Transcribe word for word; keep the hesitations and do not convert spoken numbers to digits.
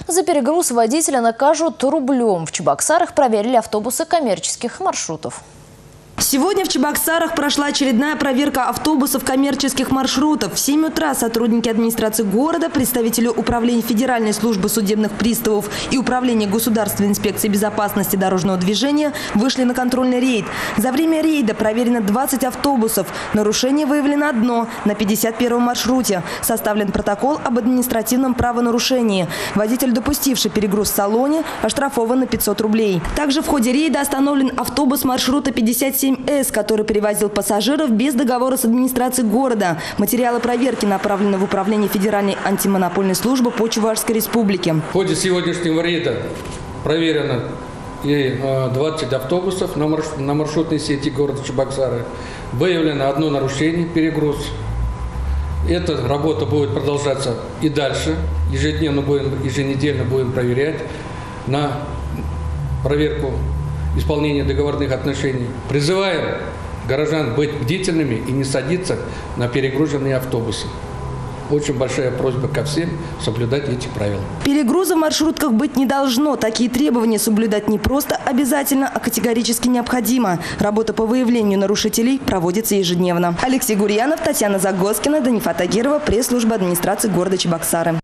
За перегруз водителя накажут рублем. В Чебоксарах проверили автобусы коммерческих маршрутов. Сегодня в Чебоксарах прошла очередная проверка автобусов коммерческих маршрутов. В семь утра сотрудники администрации города, представители Управления Федеральной службы судебных приставов и Управления Государственной инспекции безопасности дорожного движения вышли на контрольный рейд. За время рейда проверено двадцать автобусов. Нарушение выявлено одно на пятьдесят первом маршруте. Составлен протокол об административном правонарушении. Водитель, допустивший перегруз в салоне, оштрафован на пятьсот рублей. Также в ходе рейда остановлен автобус маршрута пятьдесят семь эс, который перевозил пассажиров без договора с администрацией города. Материалы проверки направлены в Управление Федеральной антимонопольной службы по Чувашской республике. В ходе сегодняшнего рейда проверено и двадцать автобусов на маршрутной сети города Чебоксары. Выявлено одно нарушение – перегруз. Эта работа будет продолжаться и дальше. Ежедневно будем, еженедельно будем проверять на проверку исполнения договорных отношений. Призываем горожан быть бдительными и не садиться на перегруженные автобусы. Очень большая просьба ко всем соблюдать эти правила. Перегруза в маршрутках быть не должно. Такие требования соблюдать не просто обязательно, а категорически необходимо. Работа по выявлению нарушителей проводится ежедневно. Алексей Гурьянов, Татьяна Загоскина, Данифа Тагирова, пресс-служба администрации города Чебоксары.